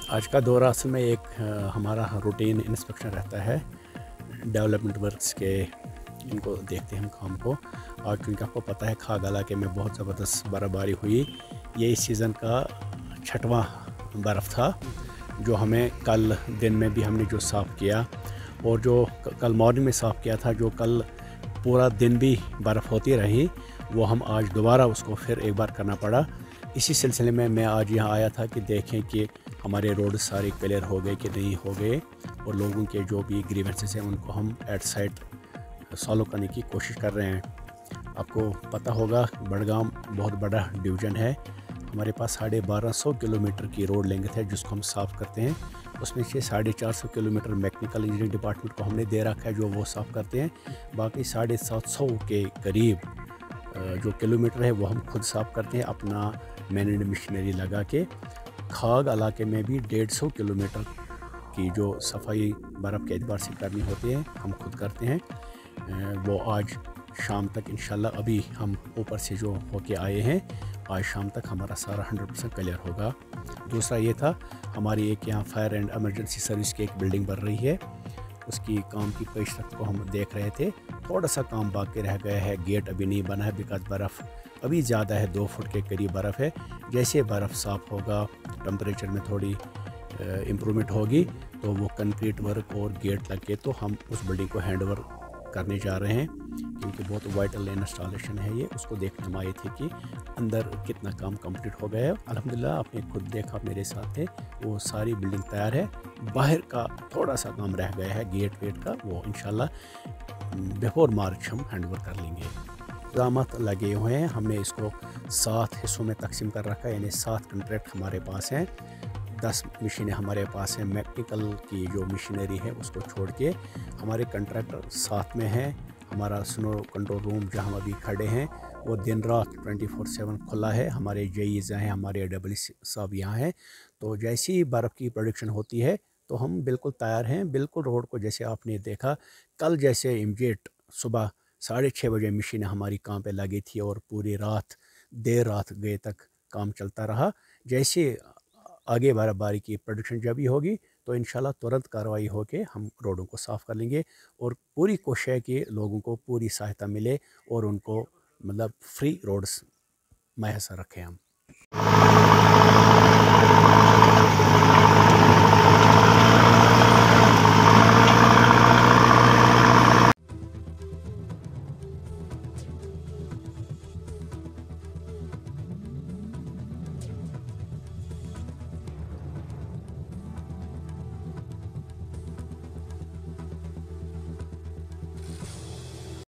आज का दौरा असल में एक हमारा रूटीन इंस्पेक्शन रहता है डेवलपमेंट वर्क्स के। इनको देखते हैं हम काम को। आज क्योंकि आपको पता है खाग इलाके में बहुत ज़बरदस्त बर्फ़बारी हुई। ये इस सीज़न का छठवां बर्फ़ था जो हमें कल दिन में भी हमने जो साफ़ किया, और जो कल मॉर्निंग में साफ़ किया था, जो कल पूरा दिन भी बर्फ़ होती रही, वो हम आज दोबारा उसको फिर एक बार करना पड़ा। इसी सिलसिले में मैं आज यहाँ आया था कि देखें कि हमारे रोड सारे क्लियर हो गए कि नहीं हो गए, और लोगों के जो भी ग्रीवेंसेस हैं उनको हम एट साइट सॉल्व करने की कोशिश कर रहे हैं। आपको पता होगा बड़गाम बहुत बड़ा डिवीज़न है। हमारे पास 1250 किलोमीटर की रोड लेंथ है जिसको हम साफ़ करते हैं। उसमें से 450 किलोमीटर मैकेनिकल इंजीनियरिंग डिपार्टमेंट को हमने दे रखा है जो वो साफ़ करते हैं। बाकी 750 के करीब जो किलोमीटर है वो हम खुद साफ़ करते हैं अपना मैन एंड मशीनरी लगा के। खाग इलाके में भी 150 किलोमीटर की जो सफाई बर्फ़ के एतबार से करनी होती है हम खुद करते हैं। वो आज शाम तक इंशाल्लाह, अभी हम ऊपर से जो होके आए हैं, आज शाम तक हमारा सारा 100% क्लियर होगा। दूसरा ये था, हमारी एक यहाँ फायर एंड एमरजेंसी सर्विस की एक बिल्डिंग बन रही है, उसकी काम की पेशरफ्त को हम देख रहे थे। थोड़ा सा काम बाकी रह गया है, गेट अभी नहीं बना है बिकॉज बर्फ़ अभी ज़्यादा है, 2 फुट के करीब बर्फ़ है। जैसे बर्फ़ साफ़ होगा, टेम्परेचर में थोड़ी इम्प्रूवमेंट होगी, तो वो कंक्रीट वर्क और गेट लग के तो हम उस बिल्डिंग को हैंड ओवर करने जा रहे हैं, क्योंकि बहुत वाइटल इंस्टॉलेशन है ये। उसको देखने हम आए थे कि अंदर कितना काम कंप्लीट हो गया है। अल्हम्दुलिल्लाह आपने खुद देखा, मेरे साथ है, वो सारी बिल्डिंग तैयार है। बाहर का थोड़ा सा काम रह गया है गेट वेट का, वो इंशाल्लाह बिफोर मार्च हम हैंड ओवर कर लेंगे। इक़दामात लगे हुए हैं, हमने इसको 7 हिस्सों में तकसीम कर रखा है, यानी 7 कंट्रैक्ट हमारे पास हैं। 10 मशीनें हमारे पास हैं, मैकेनिकल की जो मशीनरी है उसको छोड़ के हमारे कंट्रैक्टर साथ में हैं। हमारा स्नो कंट्रोल रूम जहाँ अभी खड़े हैं वो दिन रात 24/7 खुला है। हमारे जेईज़ हैं, हमारे डब्ल्यू साहब यहाँ हैं। तो जैसी ही बर्फ़ की प्रोडक्शन होती है तो हम बिल्कुल तैयार हैं। बिल्कुल रोड को जैसे आपने देखा कल, जैसे इमीडिएट सुबह 6:30 बजे मशीनें हमारी काम पे लगी थी और पूरी रात देर रात गए तक काम चलता रहा। जैसे आगे बर्फबारी की प्रोडक्शन जब भी होगी तो इंशाल्लाह तुरंत कार्रवाई होके हम रोडों को साफ़ कर लेंगे, और पूरी कोशिश है कि लोगों को पूरी सहायता मिले और उनको मतलब फ्री रोड्स मैसर रखें हम।